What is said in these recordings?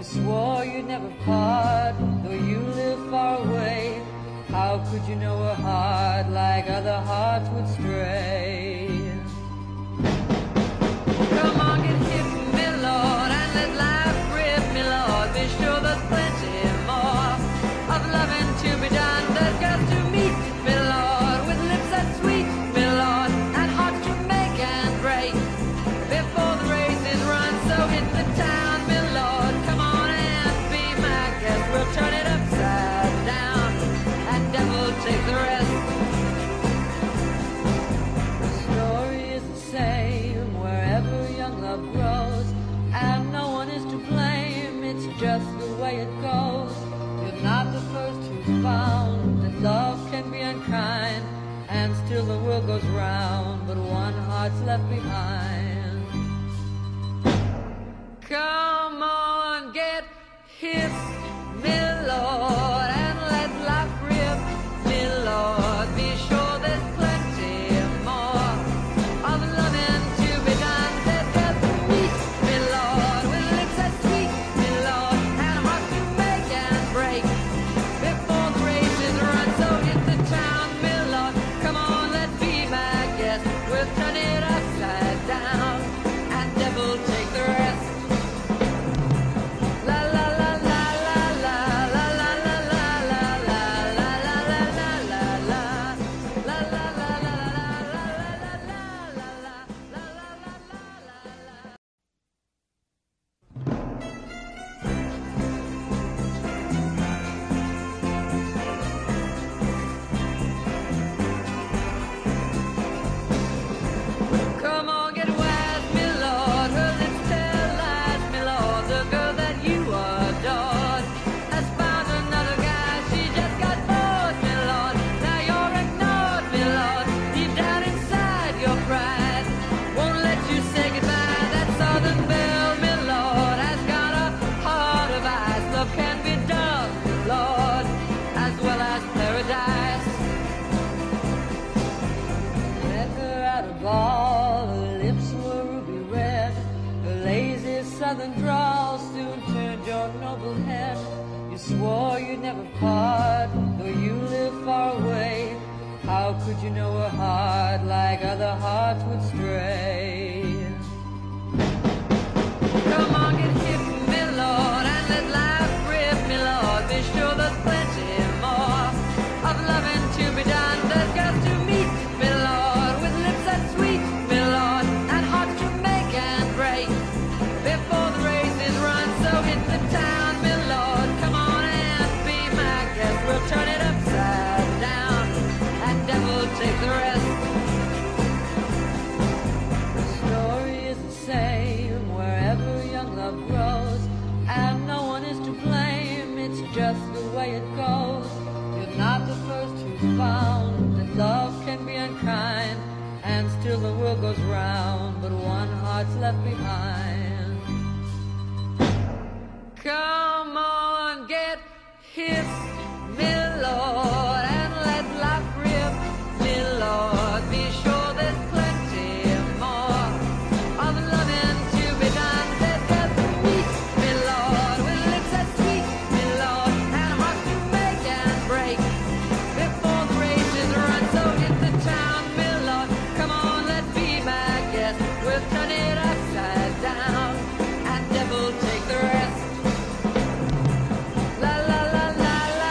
You swore you'd never part, though you live far away. How could you know a heart like other hearts would stray? Come on, get hip, Milord, and let life rip, Milord. Be sure there's plenty more of loving to be done. There's got to meet, Milord, with lips that sweet, Milord, and hearts to make and break before the race is run. So hit the town, Milord. Come on and be my guest. We'll turn it upside down, and devil take the rest. The story is the same wherever young love grows, and no one is to blame. It's just the way it goes. You're not the first who found that love can be unkind, and still the world goes round, but one heart's left behind. Come on, get hip, Milord, and let life rip, Milord. Be sure there's plenty more of loving to be done. There's got to meet, Milord, with lips that sweet, Milord, and hearts to make and break before the race is run. So hit the town, Milord. Come on, let's be my guest. We'll turn it upside down, and devil take the rest. La la la la la la la la la la la la la la la la la la Come on, get wise, Milord. Her lips tell lies, Milord. The girl that you adored has found another guy. She just got bored, Milord. Now you're ignored, Milord. Deep down inside, your pride won't let you say goodbye. That southern belle, Milord, has got a heart of ice. Love can be dull, Milord, as well as paradise. Met her at a ball, her lips were ruby red. Her lazy southern drawl soon turned your noble head. You swore you'd never part, though you live far away. How could you know a heart like other hearts would stray? Come on, get hip, Milord, and let life rip, Milord. Be sure there's plenty more of loving to be done. There's got to meet, Milord, with lips that sweet, Milord, and hearts to make and break before the race is run. So hit the town, Milord. Come on and be my guest. We'll turn it upside down, and devil take the rest. The story is the same wherever young love grows, and no one is to blame. It's just the way it goes. You're not the first who found that love can be unkind, and still the world goes round, but one heart's left behind. Come on, get hip, Milord, and let life rip, Milord. Be sure there's plenty more of loving to be done. There's got to meet, Milord, with lips that sweet, Milord, and hearts to make and break before the race is run. So hit the town, Milord. Come on, let's be my guest. We'll turn it upside down, and devil take the rest. La la la la la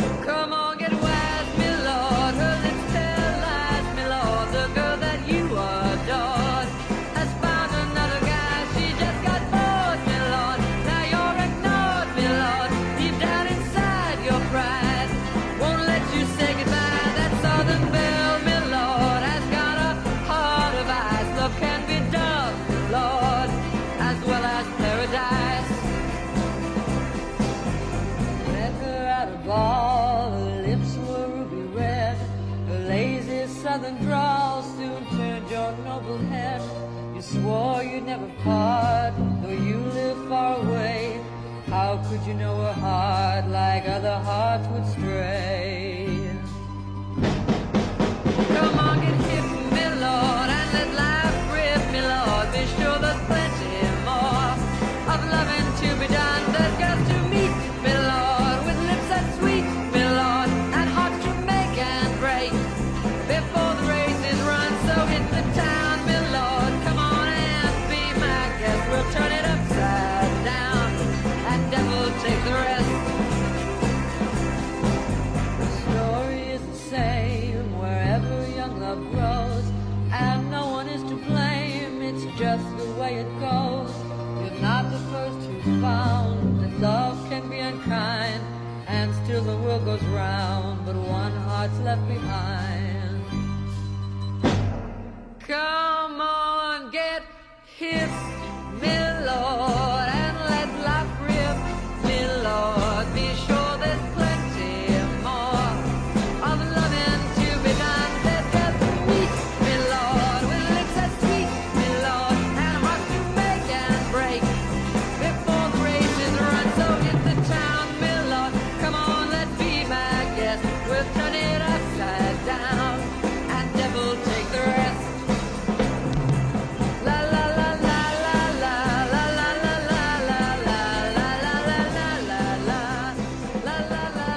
southern drawl soon turned your noble head. You swore you'd never part, though you live far away. How could you know a heart like other hearts would stray? Come on, get hip, Milord, and let life rip, Milord. Be sure there's plenty more of loving to be done. There's got to meet, Milord, with lips that sweet, Milord, and hearts to make and break before the race is run. So hit the town, Milord. Come on and be my guest. We'll turn it upside down and devil take the rest. The story is the same wherever young love grows, and no one is to blame. It's just the way it goes. You're not the first who found that love can be unkind, and still the world goes round, but one heart's left behind. Come on, get hip, Milord, and let life rip, Milord. Be sure there's plenty more of loving to be done. There's got to meet, Milord, with lips that sweet, Milord, and hearts to make and break before the race is run. So hit the town, Milord. Come on, let's be my guest. We'll turn it upside down and devil take the rest. La la la la la la la la la la la la la la la la la la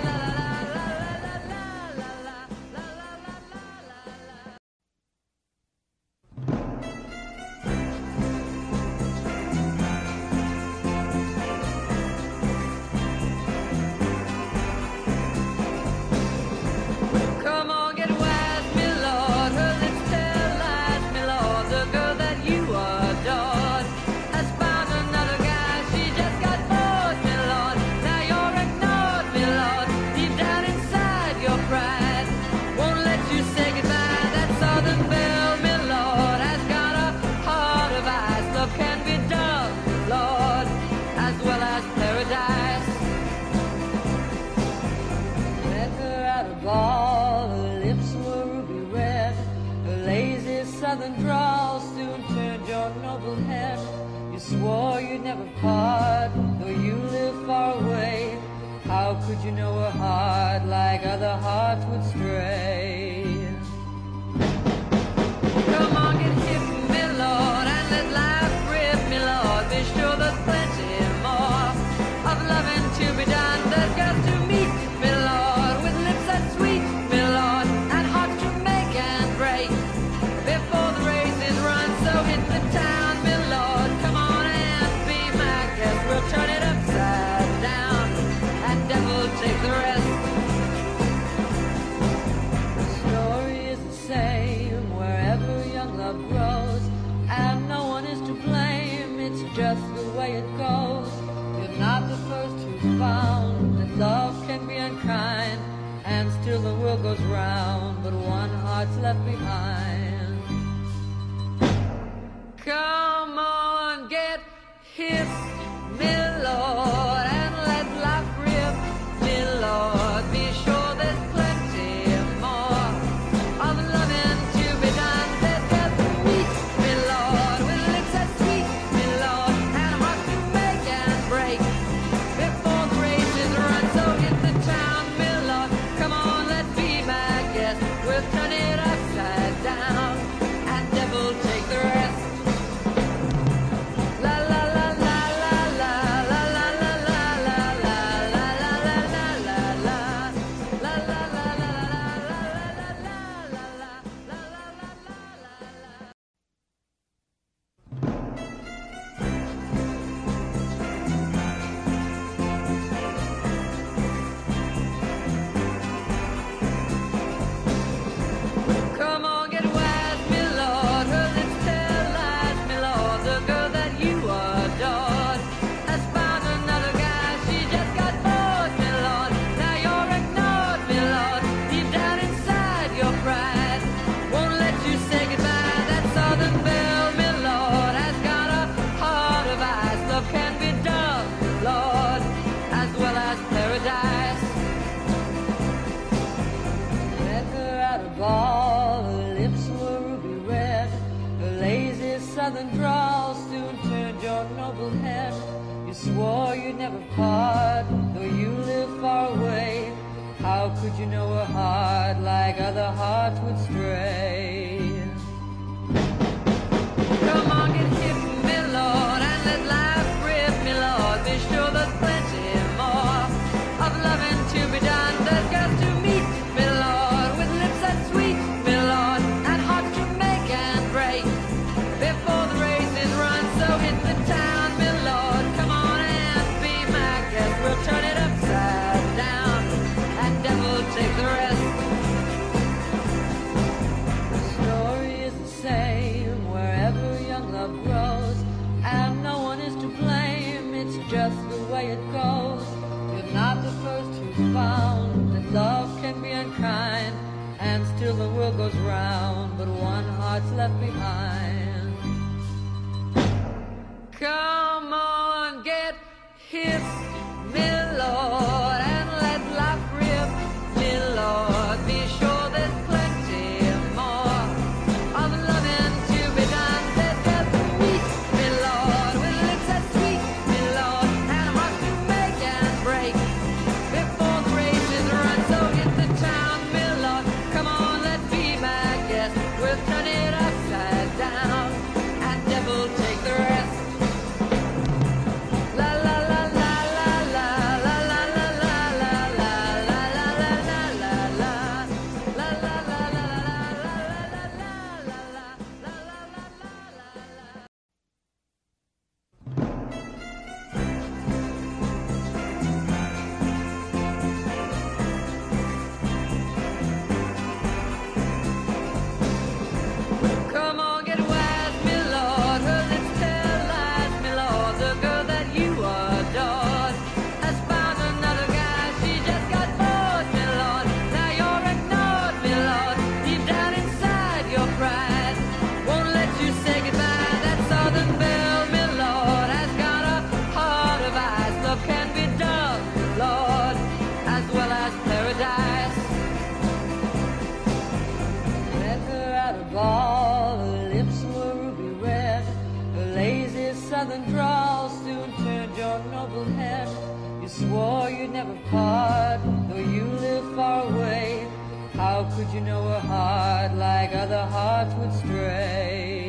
Come on, get wise, Milord. Her lips tell lies, Milord. The girl that you adored has found another guy. She just got bored, Milord. Now you're ignored, Milord. Deep down inside your pride won't let you say goodbye. That southern belle, Milord, has got a heart of ice. Love can be dull, Lord, as well as paradise. Met her at a ball, her lips were ruby red. Her lazy southern drawl soon turned your noble head. You swore you'd never part, though you live far away. How could you know a heart like other hearts would stray? Come on, get hip, Milord, and let life rip, Milord. Be sure there's plenty more of loving to be done. There's got to meet, Milord, with lips that sweet, Milord, and hearts to make and break before the race is run. So hit the town, Milord. Come on and be my guest. We'll turn it upside down and devil take the rest. The story is the same wherever young love grows, and no one is to blame. It's just the way it goes. You're not the first who found that love can be unkind, and still the world goes round, but one heart's left behind. Come on, get hip, Milord, and let life rip, Milord. Be sure there's plenty more of loving to be done. There's got to meet, Milord, with lips that sweet, Milord, and hearts to make and break before the race is run. So hit the town, Milord. Come on, let's be my guest. We'll turn it upside down swore you'd never part, though you live far away. How could you know a heart like other hearts would stray? Come on, get hip, Milord, and let life rip, Milord. Be sure there's plenty more of loving to be done. There's got to meet, Milord, with lips that sweet, Milord, and hearts to make and break before the race is run. So hit the town, Milord. Come on and be my guest. We'll turn it upside down, and devil take the rest. The story is the same wherever young love grows, and no one is to blame. It's just the way it goes. You're not the first who found that love can be unkind, and still the world goes round, but one heart's left behind. Come on, get hip, Milord, and let life rip, Milord. Be sure there's plenty more of loving to be done. There's got to meet, Milord, with lips that sweet, Milord, and hearts to make and break before the race is run. So hit the town, Milord. Come on, let's be my guest. We'll turn it upside down, and devil take the rest. La la la la la la la la la la la la la la la la la la la Come on, get wise, Milord. Her lips tell lies, Milord. The girl that you adored has found another guy. She just got bored, Milord. Now you're ignored, Milord. Deep down inside, your pride won't let you say goodbye. That southern belle, Milord, has got a heart of ice. Love can be dull, Milord, as well as paradise. Met her at a ball, her lips were ruby red. Her lazy southern drawl soon turned your noble head. You swore you'd never part, though you live far away. How could you know a heart like other hearts would stray?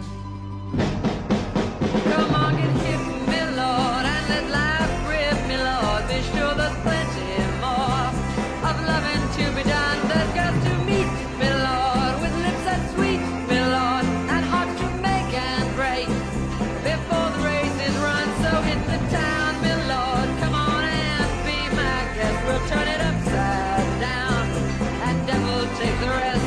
Come on, get hip, Milord, and let life rip, Milord. Be sure there's plenty more of loving to be done. There's got to meet, Milord, with lips that sweet, Milord, and hearts to make and break before the race is run. So hit the town, Milord. Come on and be my guest. We'll turn it upside down, and devil take the rest.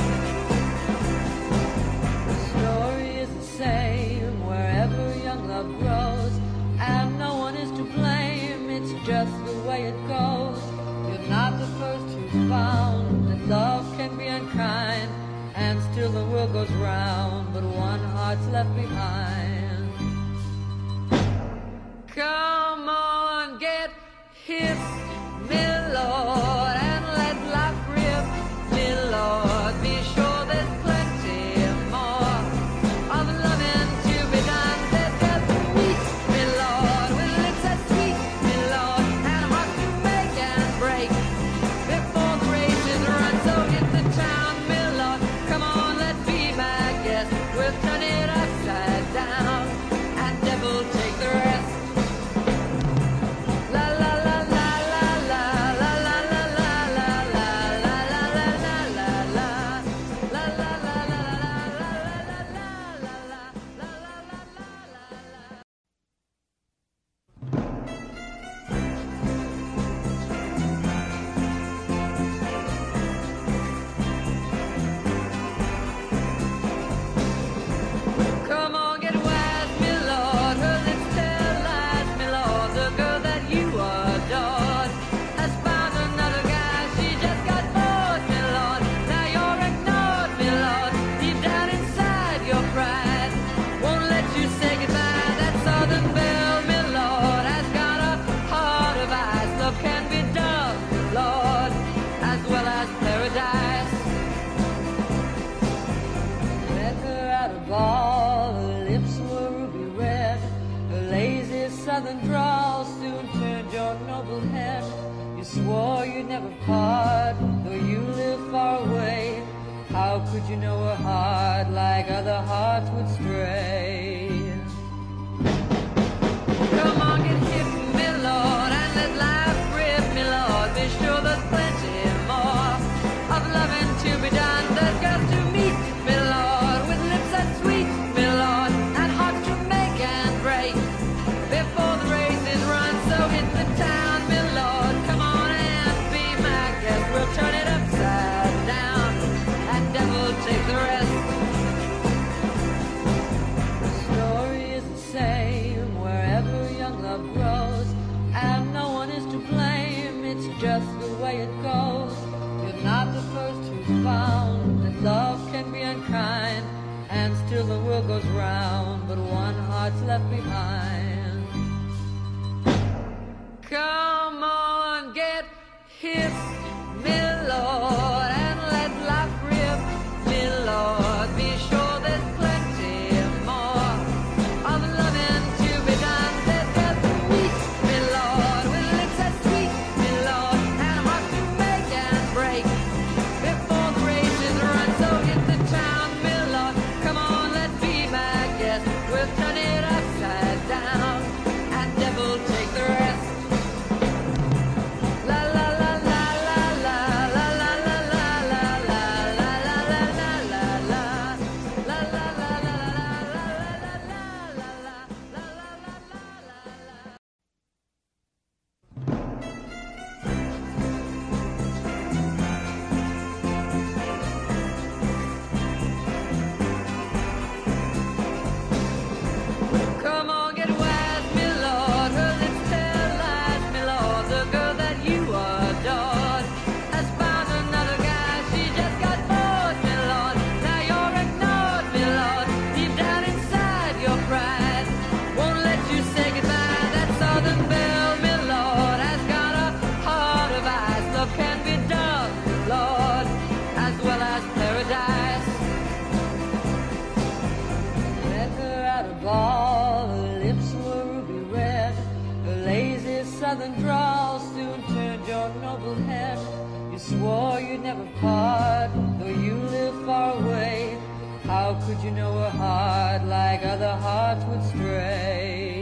The story is the same wherever young love grows, and no one is to blame. It's just the way it goes. You're not the first who found that love can be unkind, and still the world goes round, but one heart's left behind. Come on, get hip, Milord, and let life rip, Milord. Be sure there's plenty more of loving to be done. There's got to meet, Milord, with lips that sweet, Milord, and hearts to make and break before the race is run. So hit the town, Milord. Come on, let's be my guest. We'll turn it upside down. southern drawl soon turned your noble head. You swore you'd never part, though you live far away. How could you know a heart like other hearts would stray? Come on, get hip, Milord, and let life rip, Milord. Be sure there's plenty more of loving to be done. There's got to meet, Milord, with lips that sweet, Milord, and hearts to make and break before the race is run. So hit the town, Milord, come on and be my guest. We'll turn it upside down and devil take the rest. The story is the same wherever young love grows, and no one is to blame, it's just the way it goes. You're not the first who's found that love can be unkind, and still the world goes round, but one heart's left behind. Come on, get hip, Milord, and let life rip, Milord. Be sure there's plenty more of loving to be done. There's got to meet, Milord, with lips that sweet, Milord, and hearts to make and break before the race is run. So hit the town, Milord, come on, let's be my guest. We'll turn it upside down and devil take the rest. La la la la la la la la la la la la la la la la la la la la Come on, get wise, Milord. Her lips tell lies, Milord. The girl that you adored has found another guy. She just got bored, Milord. Now you're ignored, Milord. Deep down inside your pride won't let you say goodbye. That southern belle, Milord, has got a heart of ice. Love can be done, Lord, as well as paradise. Met her at a ball, her lips were ruby red. Her lazy southern drawl soon turned your noble head. You swore you'd never part, though you live far away. How could you know a heart like other hearts would stray?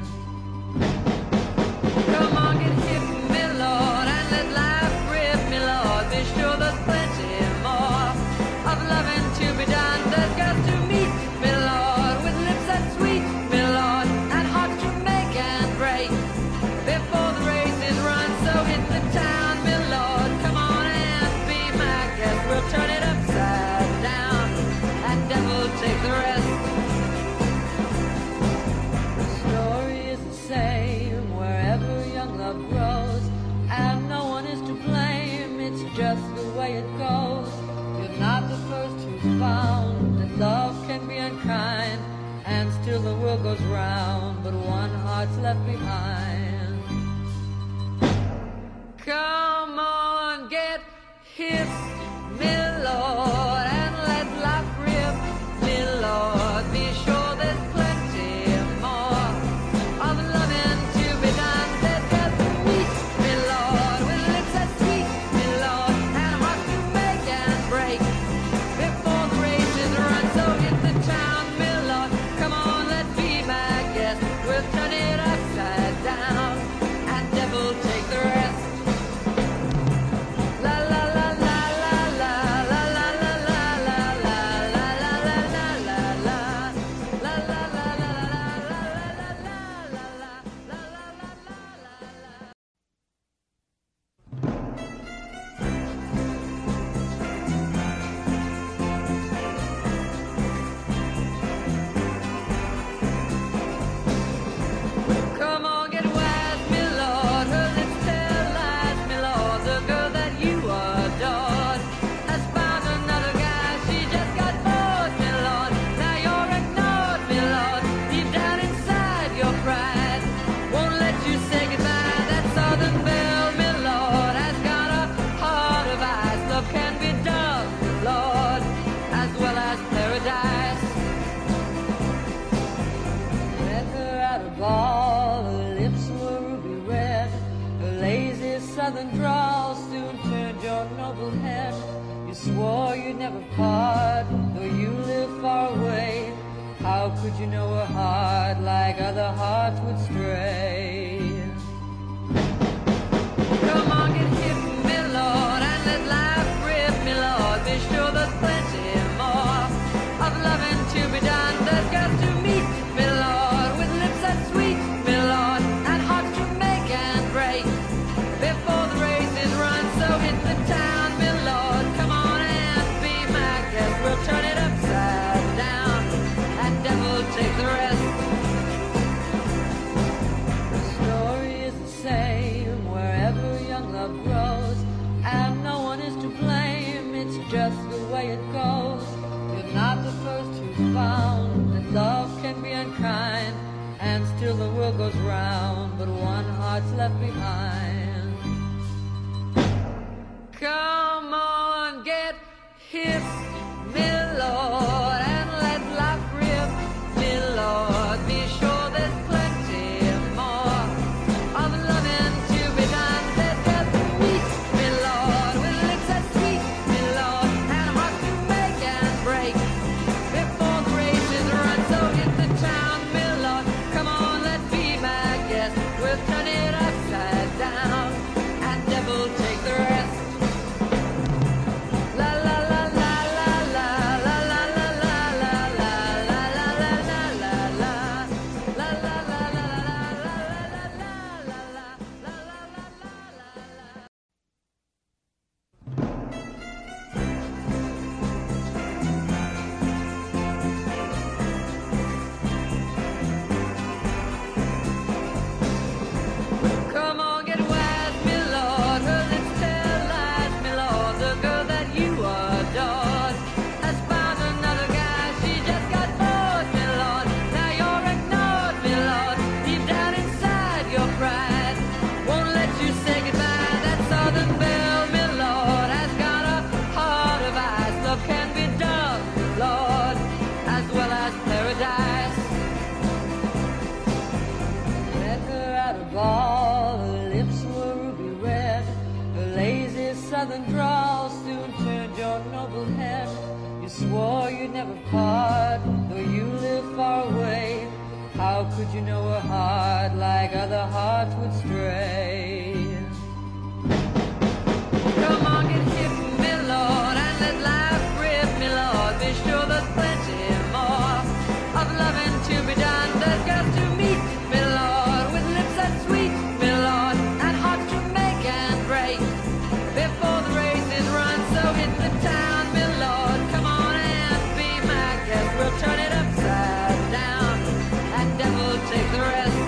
Come on, get hip, Milord, and let life rip, Milord. Be sure there's plenty more of loving to be done. There's got to meet, Milord, with lips that sweet, Milord, and hearts to make and break before the race is run. So hit the town, Milord, come on and be my guest. We'll turn it upside down and devil take the rest. The story is the same wherever young love grows, and no one is to blame, it's just the way it goes. You're not the first who's found that love can be unkind, and still the world goes round, but one heart's left behind. Come on, get hip, Milord, and let life rip, Milord. Be sure there's plenty more of loving to be done. There's got to meet, Milord, with lips that sweet, Milord, and hearts to make and break before the race is run. So hit the town, Milord, come on, let's be my guest. We'll turn it upside down and devil take the rest. southern drawl soon turned your noble head. You swore you'd never part, though you live far away. How could you know a heart like other hearts would stray? Come on, get hip, Milord, and let life rip, Milord. Be sure there's plenty more of loving to be done. There's got to meet, Milord, with lips that sweet, Milord, and hearts to make and break before the race is run. So hit the town, Milord, come on and be my guest. We'll turn it upside down and devil take the rest. The story is the same wherever young love grows, and no one is to blame, it's just the way it goes. You're not the first who's found that love can be unkind, and still the world goes round, but one heart's left behind. Come on, get hip, Milord, and let life rip, Milord. Be sure there's plenty more of loving to be done. There's got to meet, Milord, with lips that sweet, Milord, and hearts to make and break before the race is run. So hit the town, Milord, come on, let's be my guest. We'll turn it upside down and devil take the rest. La la la la la la la la la la la la la la la la la la Come on, get wise, Milord. Her lips tell lies, Milord. The girl that you adored has found another guy. She just got bored, Milord. Now you're ignored, Milord. Deep down inside, your pride won't let you say goodbye. That southern belle, Milord, has got a heart of ice. Love can be done, Lord, as well as paradise. Met her at a ball, her lips were ruby red. Her lazy southern drawl soon turned your noble head. You swore you'd never part, though you live far away. How could you know a heart like other hearts would stray? Come on, get hip, Milord, and let life rip, Milord. Be sure there's plenty more of loving to be done. There's got to meet, Milord, with lips that sweet, Milord, and hearts to make and break before the race is run. So hit the town, Milord, come on and be my guest. We'll turn it upside down and devil take the rest.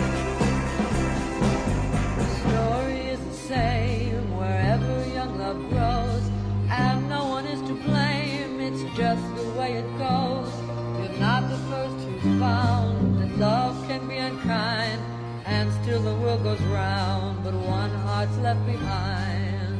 The story is the same wherever young love grows, and no one is to blame, it's just the way it goes. You're not the first who's found that love can be unkind, and still the world goes round, but one heart's left behind.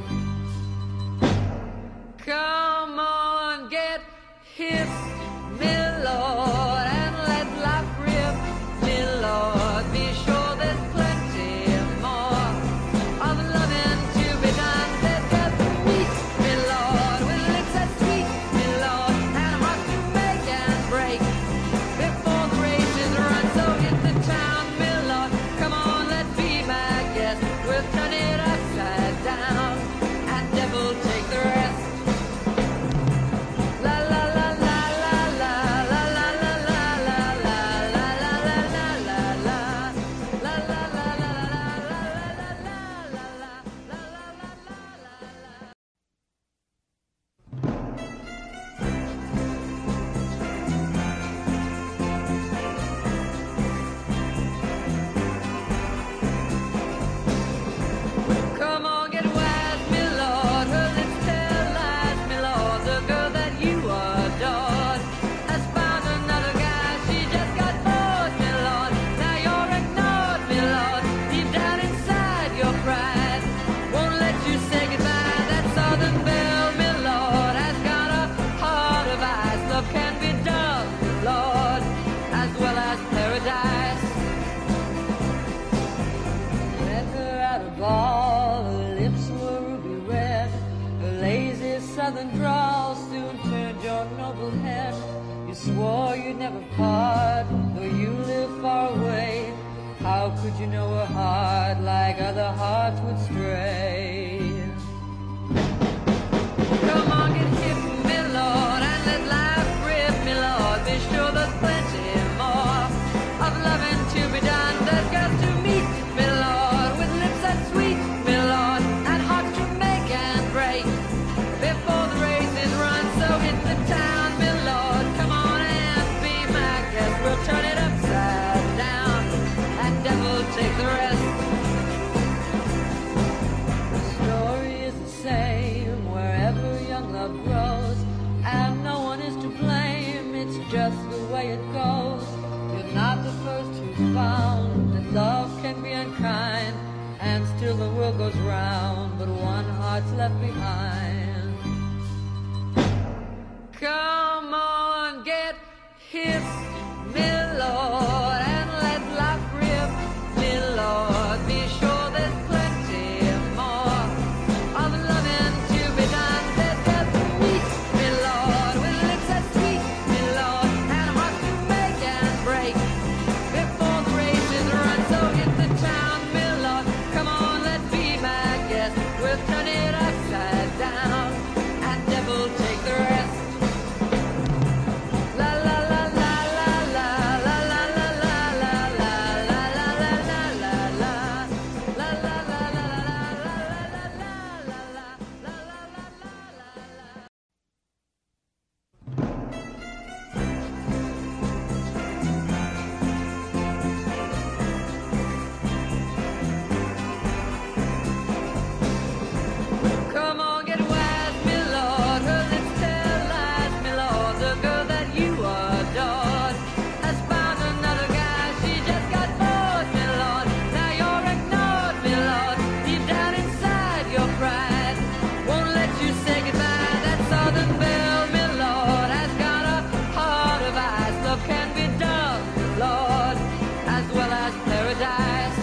Come on, get hip, Milord, and let life rip, Milord. Be sure there's plenty more of loving to be done. There's got to meet, Milord, with lips that sweet, Milord, and hearts to make and break before the race is run. So hit the town, Milord, come on, let's be my guest. We'll turn it upside down lips were ruby red. Her lazy southern drawl soon turned your noble head. You swore you'd never part, though you live far away. How could you know her heart like other hearts would stray? Come on, get hip, Milord, and let life rip, Milord. Be sure there's plenty more of loving to be done. There's got to meet, Milord, with lips that sweet, Milord, and hearts to make and break before the race is run. So hit the town, Milord. Come on and be my guest. We'll turn it upside down and devil take the rest. The story is the same wherever young love grows, and no one is to blame. It's just the way it goes. You're not the first who's found that love can be unkind, and still the world goes round, but one heart's left behind. Come on, get hip, Milord, and let life rip, Milord. Be sure there's plenty more of loving to be done. There's got to meet, Milord, with lips that sweet, Milord, and hearts to make and break before the race is run. So hit the town, Milord. Come on, let's be my guest. We'll turn it upside down and devil take the rest. La la la la la la la la la la la la la la la la la la la Come on, get wise, Milord. Her lips tell lies, Milord. The girl that you adored has found another guy. She just got bored, Milord. Now you're ignored, Milord. Deep down inside, your pride won't let you say goodbye. That southern belle, Milord, has got a heart of ice. Love can be dull, Milord, as well as paradise.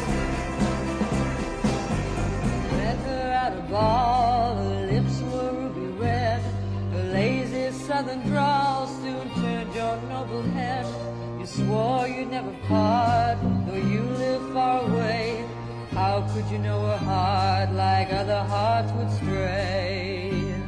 Met her at a ball, her lips were ruby red. Her lazy southern drawl soon turned your noble head. You swore you'd never part, though you live far away. How could you know her heart like other hearts would stray?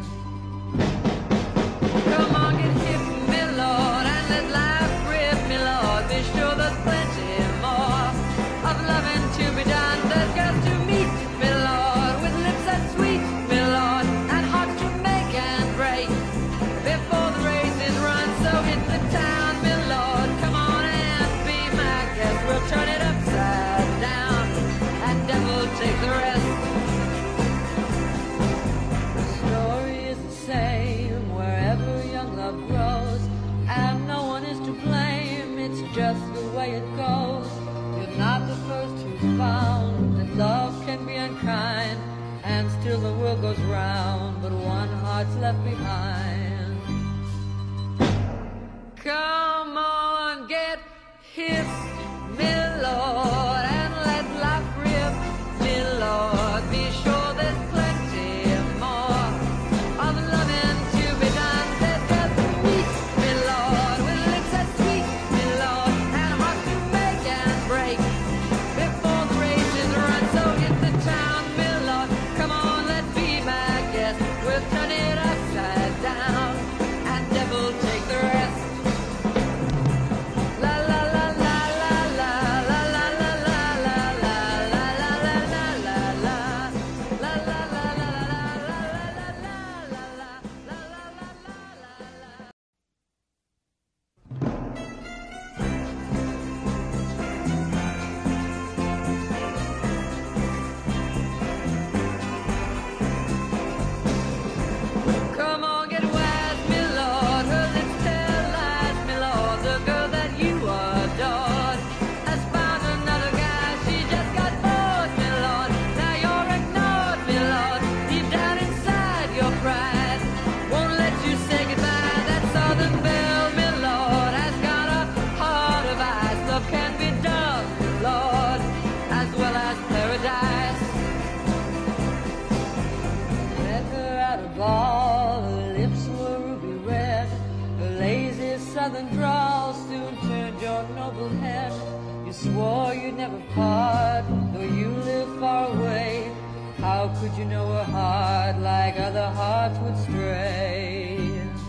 Come on, get hip, Milord, and let life rip, Milord. Be sure there's plenty more of loving to be done. There's got to meet, Milord, with lips that sweet, Milord, and hearts to make and break before the race is run. So hit the town, Milord. Come on and be my guest. We'll turn it upside down and devil take the rest. The story is the same wherever young love grows, and no one is to blame. It's just the way it goes. You're not the first who's found that love can be unkind, and still the world goes round, but one heart's left behind. Come on, get hip, Milord, and let life rip, Milord. Be sure there's plenty more of loving to be done. There's got to meet, Milord, with lips that sweet, Milord, and hearts to make and break before the race is run. So hit the town, Milord. Come on, let's be my guest. We'll turn it upside down and devil take the rest. La la la la southern drawl soon turned your noble head. You swore you'd never part, though you live far away. How could you know a heart like other hearts would stray?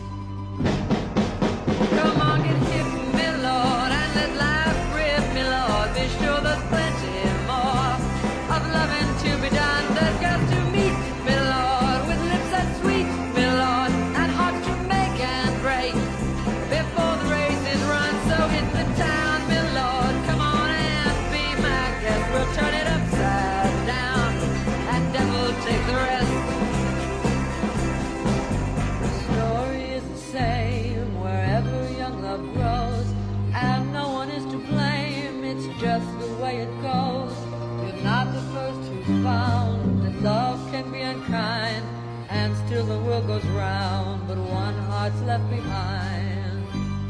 Come on, get hip, Milord, and let life rip, Milord. Be sure there's plenty more of loving to be done. There's got to meet, Milord, with lips that sweet, Milord, and hearts to make and break before the race is run. So hit the town, Milord. Come on and be my guest. We'll turn it upside down, and devil take the rest. The story is the same wherever young love grows, and no one is to blame. It's just the way it goes. You're not the first who found that love can be unkind, and still the world goes round, but one heart's left behind.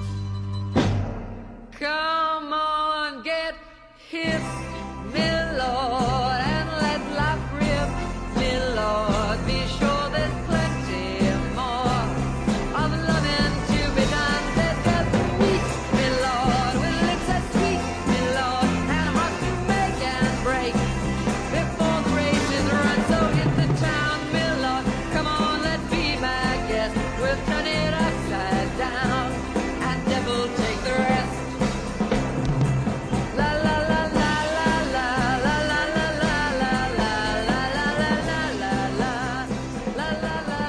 Come on, get hip, Milord, and let life rip, Milord. Be sure there's plenty more of loving to be done. There's got to meet, Milord, with lips that sweet, Milord, and hearts to make and break before the race is run. So hit the town, Milord. Come on, let's be my guest. We'll turn it upside down, and devil take the rest. La la la la la la la la la la la la la la la la la la la la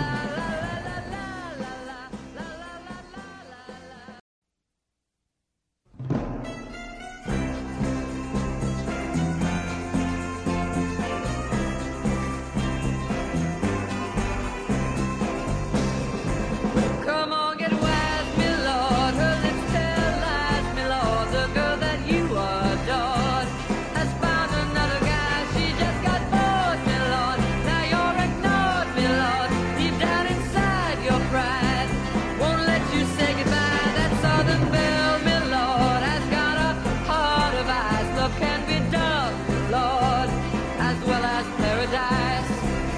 Come on, get wise, Milord. Her lips tell lies, Milord. The girl that you adored has found another guy. She just got bored, Milord. Now you're ignored, Milord. Deep down inside, your pride won't let you say goodbye. That southern belle, Milord, has got a heart of ice. Love can be dull, Lord, as well as paradise.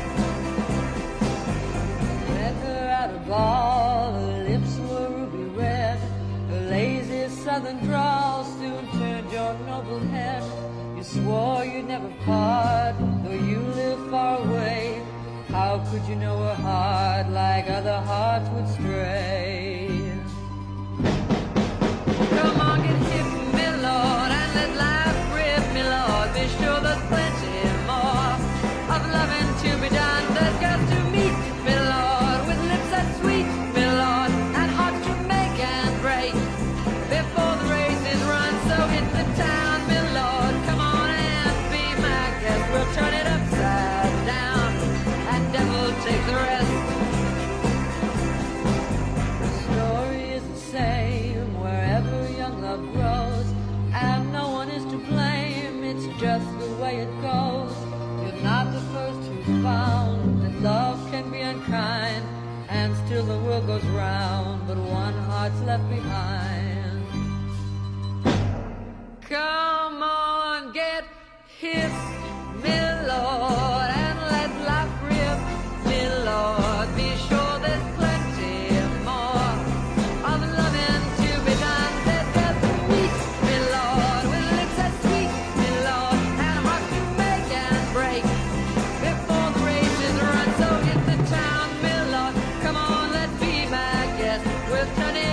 Met her at a ball, her lips were ruby red. Her lazy southern drawl soon turned your noble head. You swore you'd never part, though you live far away. How could you know a heart like other hearts would stray? Come on, get hip, Milord, and let life rip, Milord. Be sure there's plenty more of loving to be done. There's got to meet, Milord, with lips that sweet, Milord, and hearts to make and break before the race is run. So hit the town, Milord. Come on and be my guest. We'll turn it upside down, and devil take the rest. The story is the same wherever young love grows, and no one is to blame. It's just the way it goes. You're not the first who found that love can be unkind, and still the world goes round, but one heart's left behind. Come on, get hip, Milord, and let life rip, Milord. Be sure there's plenty more of loving to be done. There's got to meet, Milord, with lips that sweet, Milord, and hearts to make and break before the race is run. So hit the town, Milord. Come on, let's be my guest. We'll turn it